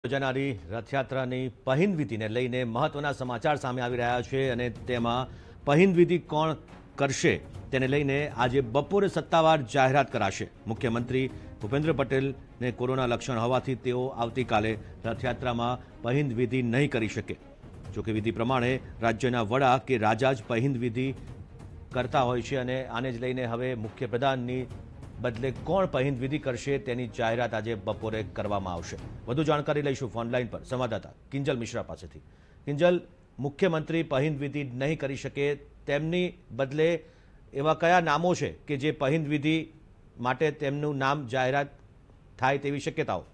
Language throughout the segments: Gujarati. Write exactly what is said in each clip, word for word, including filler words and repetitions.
યોજાનારી રથયાત્રાની પહિંદ વિધિને લઈને મહત્વના સમાચાર સામે આવી રહ્યા છે અને તેમાં પહિંદ વિધિ કોણ કરશે તેને લઈને આજે બપોરે સત્તાવાર જાહેરાત કરાશે। મુખ્યમંત્રી ભૂપેન્દ્ર પટેલને કોરોના લક્ષણ હોવાથી તેઓ આવતીકાલે રથયાત્રામાં પહિંદ વિધિ નહીં કરી શકે। જોકે વિધિ પ્રમાણે રાજ્યના વડા કે રાજા જ પહિંદ વિધિ કરતા હોય છે અને આને જ લઈને હવે મુખ્યપ્રધાનની બદલે કોણ પહિંદ વિધિ કરશે તેની જાહેરાત આજે બપોરે કરવામાં આવશે। વધુ જાણકારી લઈશું ફોનલાઈન પર સંવાદદાતા કિંજલ મિશ્રા પાસેથી। કિંજલ, મુખ્યમંત્રી પહિંદ વિધિ નહીં કરી શકે તેમની બદલે એવા કયા નામો છે કે જે પહિંદ વિધિ માટે તેમનું નામ જાહેરાત થાય તેવી શક્યતાઓ?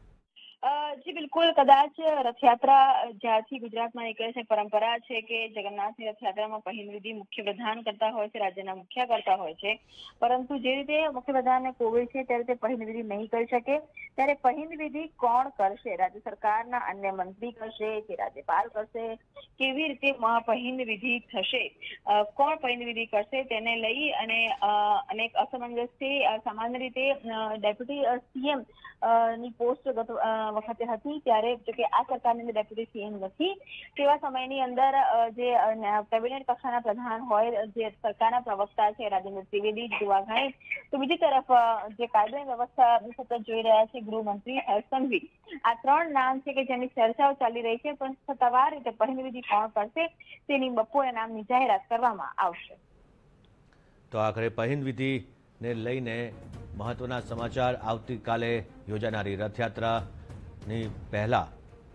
જી બિલકુલ, કદાચ રથયાત્રા જ્યારથી ગુજરાતમાં નીકળે છે પરંપરા છે કે જગન્નાથની રથયાત્રામાં પહિંદ વિધિ મુખ્યપ્રધાન કરતા હોય છે, રાજ્યના મુખ્ય કરતા હોય છે, પરંતુ જે રીતે મુખ્યપ્રધાનને કોવિડ છે ત્યારે તે પહિંદ વિધિ નહીં કરી શકે, ત્યારે પહિંદ વિધિ કોણ કરશે? રાજ્ય સરકારના અન્ય મંત્રી કરશે કે રાજ્યપાલ કરશે? કેવી રીતે પહિંદ વિધિ થશે, કોણ પહિંદ વિધિ કરશે તેને લઈ અને અનેક અસમંજસ છે। સામાન્ય રીતે ડેપ્યુટી સીએમ ની પોસ્ટ વખતે હતી ત્યારે જોકે આ સરકારની અંદર ડેપ્યુટી સીએમ નથી, તેવા સમયની અંદર જે કેબિનેટ કક્ષાના પ્રધાન હોય, જે સરકારના પ્રવક્તા છે રાજેન્દ્ર ત્રિવેદી જોવા ગણે, તો બીજી તરફ જે કાયદાની વ્યવસ્થા સતત જોઈ રહ્યા છે ગૃહમંત્રી હર્ષ સંઘવી, આ ત્રણ નામ છે કે જેની ચર્ચાઓ ચાલી રહી છે, પણ સત્તાવાર રીતે પહિંદ વિધિ કોણ કરશે તેની બપોરે નામની જાહેરાત કરવામાં આવશે। તો આખરે પહિંદ વિધિને લઈને મહત્વના સમાચાર। આવતીકાલે યોજાનારી રથયાત્રાની પહેલા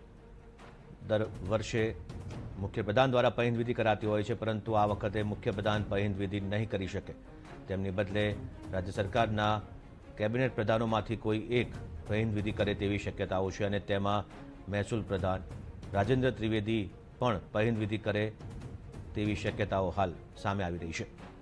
દર વર્ષે મુખ્યપ્રધાન દ્વારા પહિંદ વિધિ કરાતી હોય છે, પરંતુ આ વખતે મુખ્યપ્રધાન પહિંદ વિધિ નહીં કરી શકે। તેમની બદલે રાજ્ય સરકારના કેબિનેટ પ્રધાનોમાંથી કોઈ એક પહિંદ વિધિ કરે તેવી શક્યતાઓ છે અને તેમાં મહેસૂલ પ્રધાન રાજેન્દ્ર ત્રિવેદી પણ પહિંદ વિધિ કરે તેવી શક્યતાઓ હાલ સામે આવી રહી છે।